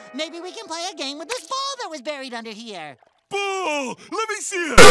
Maybe we can play a game with this ball that was buried under here. Ball! Let me see it!